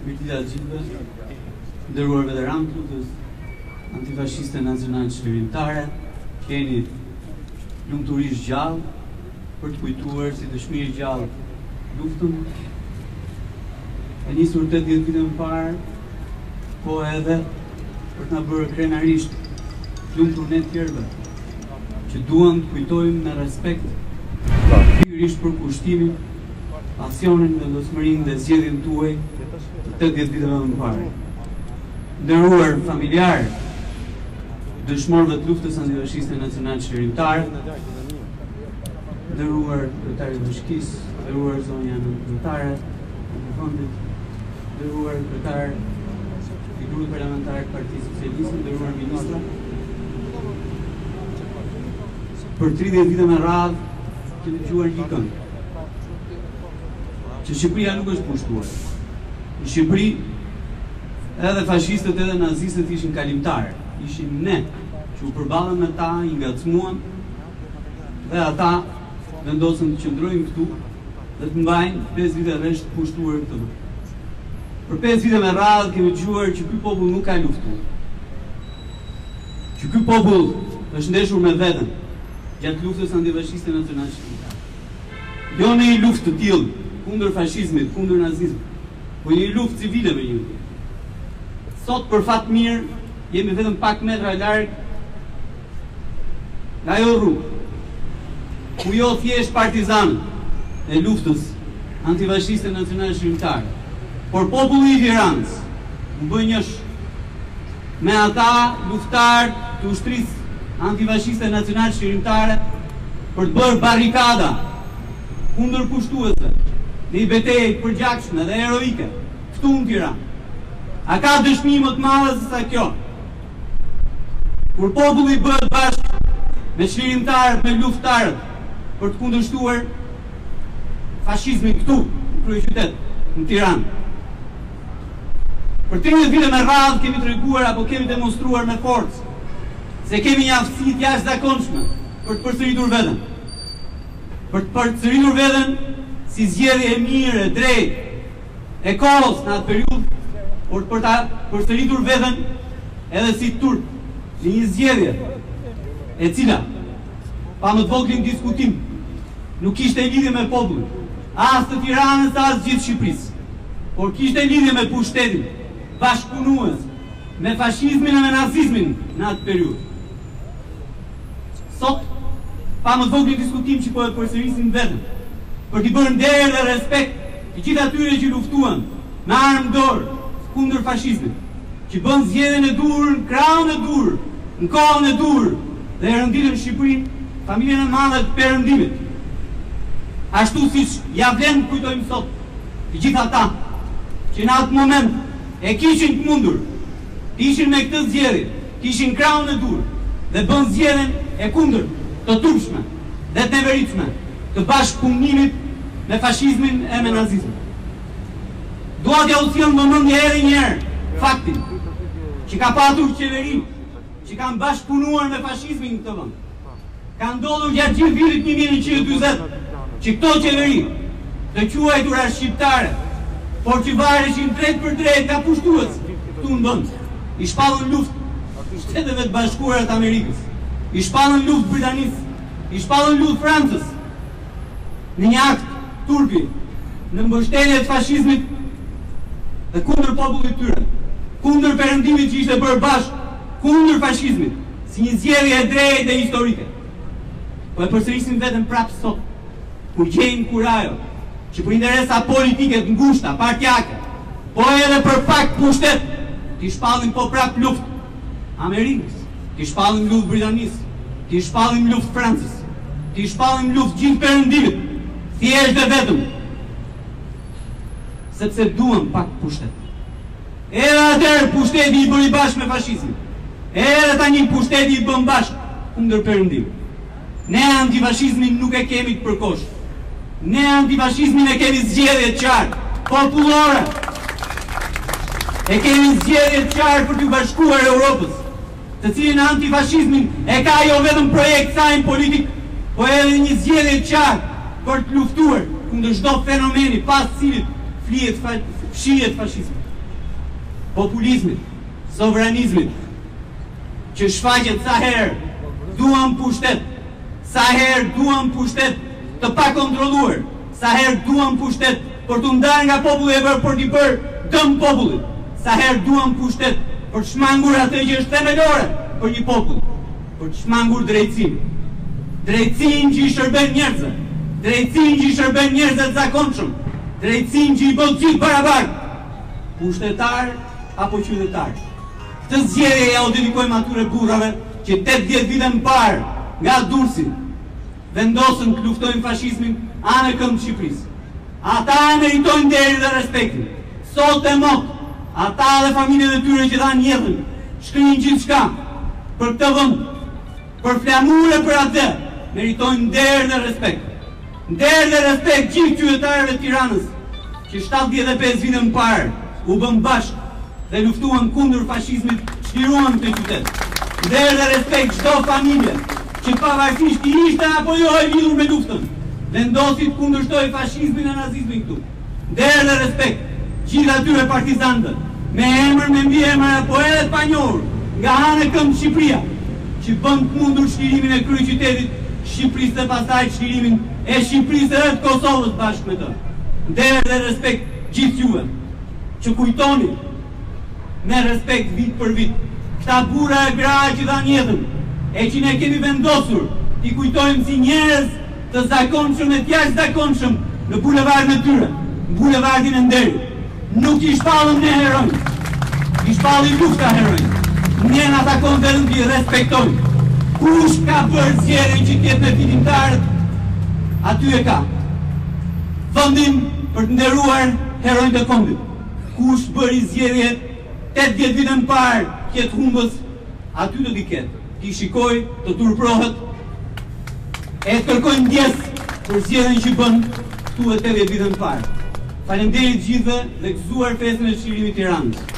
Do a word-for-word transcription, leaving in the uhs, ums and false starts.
Mirëdita të gjithëve, nderuar veteranë të luftës antifashiste nacionale çlirimtare, keni lumturish gjallë për të kujtuar si dëshmiri gjallë luftën e nisur tetëdhjetë vite më parë, po edhe për të na bërë krenarisht lumtur ne të tjerëve, që duam të kujtojmë me respekt pikërisht për kushtimin, pasionin, vendosmërinë dhe zgjedhjen tuaj të tetëdhjetë viteve më parë. Nderuar familjarë, dëshmorëve të luftës antifashiste nacionale çlirimtare, nderuar kryetari i bashkisë, nderuar zonja nëntëtare e fundit, nderuar kryetar i grupit parlamentar të Partisë Socialiste, nderuar ministra. Për tridhjetë vite me radhë kemi dëgjuar një këngë, që Shqipëria nuk është pushtuar. Në Shqipëri edhe fashistët edhe nazistët ishin kalimtarë, ishin ne që u përballëm me ta, i ngacmuan dhe ata vendosën të qëndrojnë këtu dhe të mbajnë pesë vite rresht pushtuar këtu. Për pesë vite me radhë kemi dëgjuar që ky popull nuk ka luftuar, që ky popull është ndeshur me veten gjatë luftës antifashiste nacionale çlirimtare. Jo në një luftë të tillë kundër fashizmit, kundër nazizmit, po një luftë civile me një. Sot për fat mirë jemi vetëm pak metra larg nga ajo rrugë ku jo thjesht partizanët e luftës antifashiste nacionale çlirimtare, por populli i Tiranës u bë njësh me ata luftarë të ushtrisë antifashiste nacionale çlirimtare për të bërë barrikada kundër pushtuesve në një betejë të përgjakshme dhe heroike këtu në Tiranë. A ka dëshmi më të madhe se sa kjo? Kur populli bëhet bashkë me çlirimtarët, me luftarët për të kundërshtuar fashizmin këtu në kryeqytet, në Tiranë. Për tridhjetë vite me radhë kemi treguar apo kemi demonstruar me forcë se kemi një aftësi të jashtëzakonshme për të përsëritur veten. Për të përsëritur veten si zgjedhje e mirë, e drejtë, e kohës në atë periudhë, por për ta përsëritur veten edhe si turp në një zgjedhje e cila pa më të voglin diskutim nuk kishte lidhje me popullin, as të Tiranës, as gjithë Shqipërisë, por kishte lidhje me pushtetin bashkëpunues me fashizmin e me nazizmin në atë periudhë. Sot, pa më të voglin diskutim që po e përsërisim veten, për t'i bërë nder dhe respekt të gjithë atyre që luftuan me armë dorë kundër fashizmit, që bën zgjedhjen e dur, në krahun e dur, në kohën e dur, dhe e rënditën Shqipërinë, familjen e madhe të perëndimit. Ashtu siç ja vlen kujtojmë sot të gjithë ata që në atë moment e kishin të mundur, të ishin me këtë zgjedhje, të ishin në krahun e dur, dhe bën zgjedhjen e kundër, të turpshme dhe të neveritshme, të bashkëpunimit me fashizmin e me nazizmin. Dua t'ja u sjell në vëmendje edhe një herë faktin që ka patur qeveri që kanë bashkëpunuar me fashizmin në këtë vend. Ka ndodhur gjatë gjithë vitit një mijë e nëntëqind e dyzet që këto qeveri të quajtura shqiptare, por që vareshin drejt për drejt nga pushtues këtu në vend, i shpallën luftë Shteteve të Bashkuara të Amerikës, i shpallën luftë Britanisë, i shpallën luftë Francës, në një akt turpi, në mbështetje të fashizmit dhe kundër popullit tyre, kundër perëndimit që ishte bërë bashkë, kundër fashizmit, si një zgjedhje e drejtë dhe historike. Po e përsërisim veten prapë sot, kur gjejmë kurajo që për interesa politike të ngushta, partijake, po edhe për pak pushtet, t'i shpallim po prapë luftë Amerikës, t'i shpallim luftë Britanisë, t'i shpallim luftë Francës, t'i shpallim luftë gjithë perëndimit, thjesht dhe vetëm sepse duam pak pushtet. Edhe atëherë pushteti i bëri bashkë me fashizmin, edhe tani pushteti i bën bashkë kundër perëndimit. Ne antifashizmin nuk e kemi të përkosh. Ne antifashizmin e kemi zgjedhje të qartë, popullore. E kemi zgjedhje të qartë për t'u bashkuar Europës, të cilin antifashizmin e ka jo vetëm projekt sajnë politik, po edhe një zgjedhje të qartë për të luftuar kundër çdo fenomeni pas cilit flihet fshihet fashizmi. populizmit, sovranizmit, që shfaqet sa herë duam pushtet, sa herë duam pushtet të pa kontrolluar, sa herë duam pushtet për të ndarë nga populli e bërë për t'i bërë dëm popullit, sa herë duam pushtet për të shmangur atë që është themelore për një popull, për të shmangur drejtësinë. Drejtësinë që i shërben njerëzve, drejtësinë që i shërben njerëzve të zakonshëm, drejtësinë që i bën gjithë barabartë, pushtetar apo qytetar. Këtë zgjedhje ja u dedikojmë atyre burrave që tetëdhjetë vite më parë nga Durrësi vendosën të luftojnë fashizmin anë këmbë të Shqipërisë. Ata meritojnë nderin dhe respektin. Sot e mot, ata dhe familjet e tyre që dhanë jetën, shkrinë gjithçka për këtë vend, për flamurë për atë, meritojnë nder dhe respekt. Nder dhe respekt gjithë qytetarëve të Tiranës, që shtatëdhjetë e pesë vite më parë u bën bashkë dhe luftuan kundër fashizmit, çliruan këtë qytet. Nder dhe respekt çdo familje që pavarësisht i ishte apo jo e lidhur me luftën, vendosi të kundërshtoi fashizmin e nazizmin këtu. Nder dhe respekt gjithë atyre partizanëve, me emër, me mbiemër apo edhe të panjohur, nga anë e këmbë Shqipëria, që bën të mundur çlirimin e kryeqytetit Shqipërisë dhe pastaj çlirimin e Shqipërisë dhe të Kosovës bashkë me të. Nder dhe respekt gjithë juve, që kujtoni me respekt vit për vit këta burra e gra që dhanë jetën, e që ne kemi vendosur t'i kujtojmë si njerëz të zakonshëm e t'jashtë zakonshëm në bulevardin e tyre, në bulevardin e nderit. Nuk i shpallëm ne heronj, i shpalli lufta heronj. Ne na takon vetëm t'i respektojmë. Kush ka bërë zgjedhjen që t'jetë me fitimtarët, aty e ka vendin për të nderuar heronjtë e kombit. Kush bëri zgjedhje tetëdhjetë vite më parë qëtë humbës, aty do t'i ketë, t'i shikoj, të turprohet, e të kërkoj ndjes për zgjedhjen që bën këtu e tetëdhjetë vite më parë. Faleminderit gjithëve dhe gëzuar festën e çlirimit të Tiranës.